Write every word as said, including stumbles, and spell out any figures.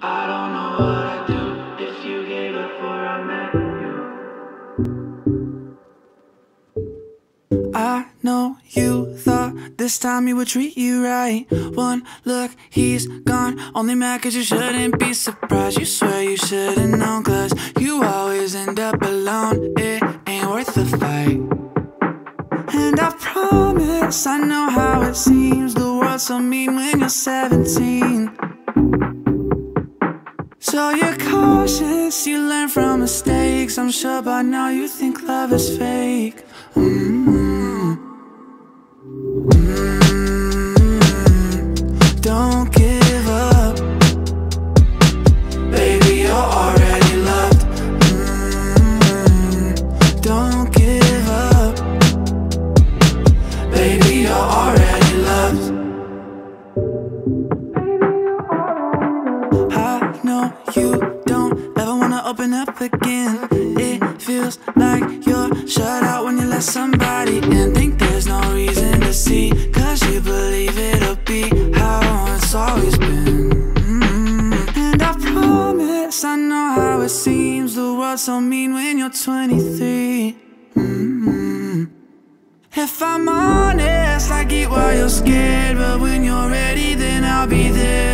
I don't know what I'd do if you gave up before I met you. I know you thought this time he would treat you right. One look, he's gone. Only mad cause you shouldn't be surprised. You swear you should've known, cause you always end up alone. It ain't worth the fight. And I promise I know how it seems. The world's so mean when you're seventeen. So you're cautious, you learn from mistakes. I'm sure by now you think love is fake. mm-hmm. Mm-hmm. Don't give up, baby, you're already loved. mm-hmm. Don't give up, baby, you're already loved. No, you don't ever wanna open up again. It feels like you're shut out when you let somebody in. Think there's no reason to see, cause you believe it'll be how it's always been. mm-hmm. And I promise I know how it seems. The world's so mean when you're twenty-three. mm-hmm. If I'm honest, I get why you're scared, but when you're ready, then I'll be there.